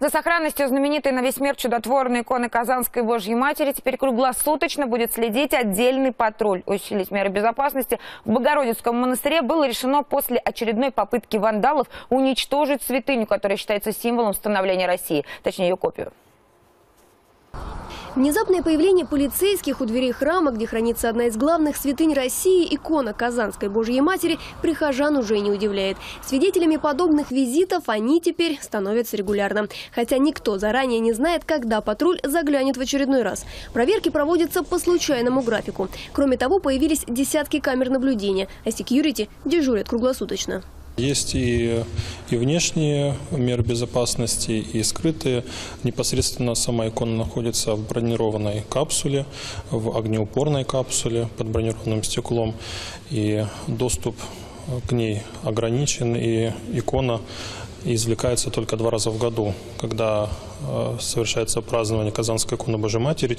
За сохранностью знаменитой на весь мир чудотворной иконы Казанской Божьей Матери теперь круглосуточно будет следить отдельный патруль. Усилить меры безопасности в Богородицком монастыре было решено после очередной попытки вандалов уничтожить святыню, которая считается символом становления России, точнее ее копию. Внезапное появление полицейских у дверей храма, где хранится одна из главных святынь России, икона Казанской Божьей Матери, прихожан уже не удивляет. Свидетелями подобных визитов они теперь становятся регулярно. Хотя никто заранее не знает, когда патруль заглянет в очередной раз. Проверки проводятся по случайному графику. Кроме того, появились десятки камер наблюдения, а секьюрити дежурят круглосуточно. Есть и внешние меры безопасности, и скрытые. Непосредственно сама икона находится в бронированной капсуле, в огнеупорной капсуле под бронированным стеклом. И доступ к ней ограничен, и икона извлекается только 2 раза в году, когда совершается празднование Казанской иконы Божьей Матери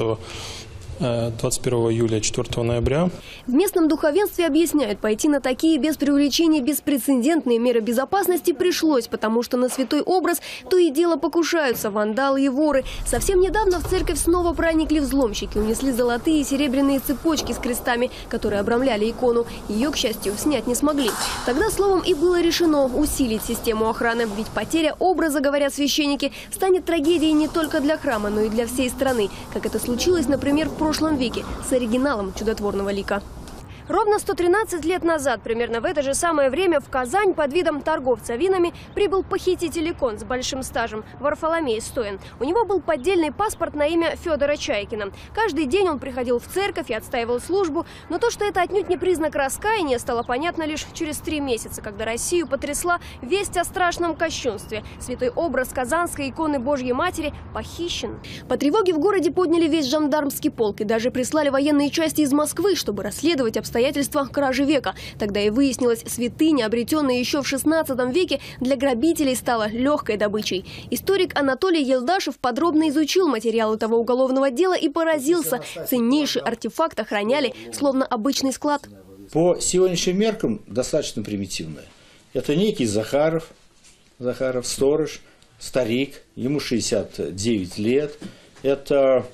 21 июля, 4 ноября. В местном духовенстве объясняют, пойти на такие без преувеличения беспрецедентные меры безопасности пришлось, потому что на святой образ то и дело покушаются вандалы и воры. Совсем недавно в церковь снова проникли взломщики, унесли золотые и серебряные цепочки с крестами, которые обрамляли икону. Ее, к счастью, снять не смогли. Тогда, словом, и было решено усилить систему охраны, ведь потеря образа, говорят священники, станет трагедией не только для храма, но и для всей страны, как это случилось, например, в прошлом веке с оригиналом чудотворного лика. Ровно 113 лет назад, примерно в это же самое время, в Казань под видом торговца винами прибыл похититель икон с большим стажем Варфоломей Стоян. У него был поддельный паспорт на имя Федора Чайкина. Каждый день он приходил в церковь и отстаивал службу, но то, что это отнюдь не признак раскаяния, стало понятно лишь через 3 месяца, когда Россию потрясла весть о страшном кощунстве. Святой образ Казанской иконы Божьей Матери похищен. По тревоге в городе подняли весь жандармский полк и даже прислали военные части из Москвы, чтобы расследовать обстоятельства кражи века. Тогда и выяснилось, святыня, обретенная еще в 16 веке, для грабителей стала легкой добычей. Историк Анатолий Елдашев подробно изучил материалы того уголовного дела и поразился. Ценнейший артефакт охраняли, словно обычный склад. По сегодняшним меркам достаточно примитивное. Это некий Захаров, сторож, старик, ему 69 лет. Это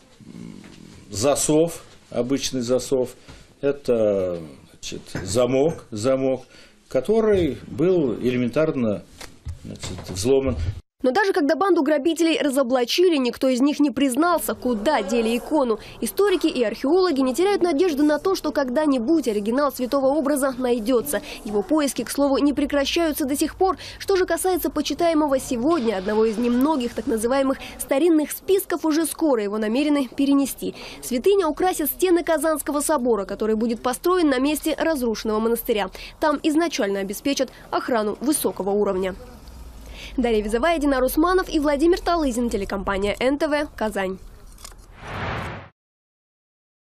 засов, обычный засов. Это, значит, замок, который был элементарно, значит, взломан. Но даже когда банду грабителей разоблачили, никто из них не признался, куда дели икону. Историки и археологи не теряют надежды на то, что когда-нибудь оригинал святого образа найдется. Его поиски, к слову, не прекращаются до сих пор. Что же касается почитаемого сегодня, одного из немногих так называемых старинных списков, уже скоро его намерены перенести. Святыня украсит стены Казанского собора, который будет построен на месте разрушенного монастыря. Там изначально обеспечат охрану высокого уровня. Дарья Визовая, Динар Усманов и Владимир Талызин, телекомпания НТВ, Казань.